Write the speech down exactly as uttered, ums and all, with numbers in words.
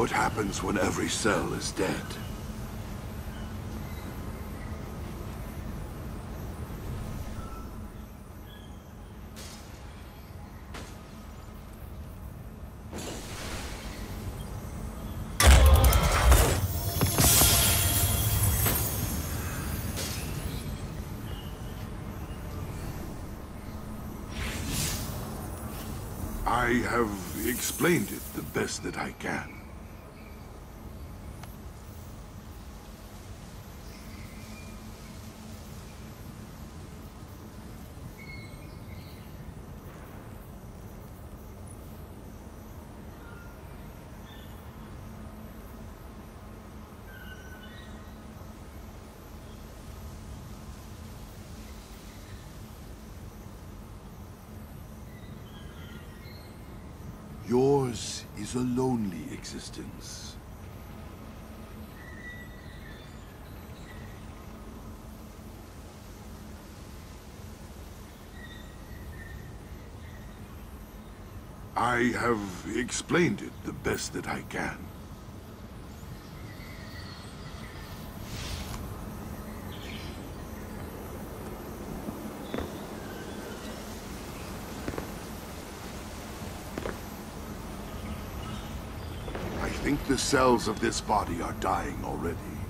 what happens when every cell is dead. I have explained it the best that I can. Yours is a lonely existence. I have explained it the best that I can. I think the cells of this body are dying already.